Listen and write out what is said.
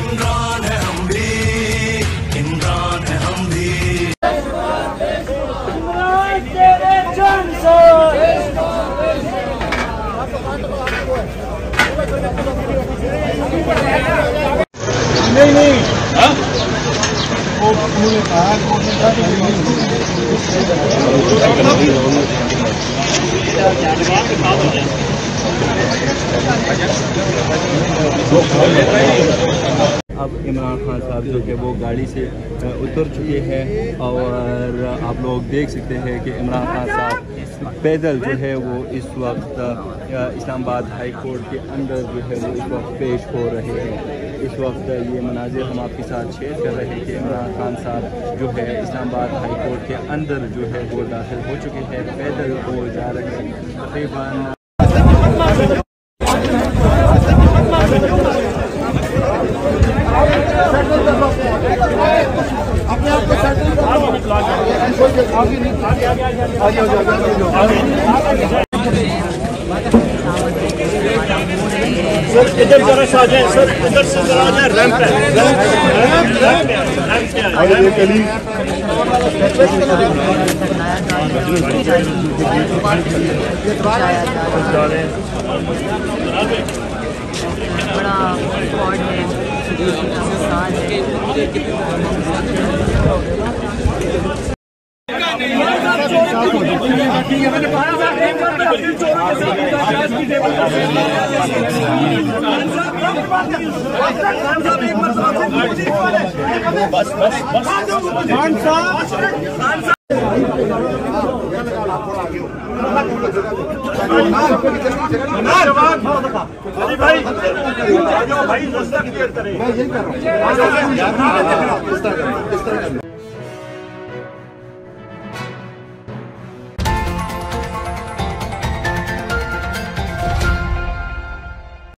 इमरान है हम भी, इमरान है हम भी। इमरान तेरे जान से नहीं हाँ वो मुझे कहा अब इमरान खान साहब जो कि वो गाड़ी से उतर चुके हैं और आप लोग देख सकते हैं कि इमरान खान साहब पैदल जो है वो इस वक्त इस्लामाबाद हाई कोर्ट के अंदर जो है वो इस वक्त पेश हो रहे हैं। इस वक्त ये मनाजिर हम आपके साथ शेयर कर रहे हैं कि इमरान खान साहब जो है इस्लामाबाद हाई कोर्ट के अंदर जो है वो दाखिल हो चुके हैं, पैदल वो जा रहे हैं। तकरीबन सर इधर जरा आ जाए, सर इधर से जरा आ जाए, रैंप है, बड़ा स्पॉट है, बस बस भाई भाई रास्ता क्लियर करें। मैं यही कर रहा हूँ।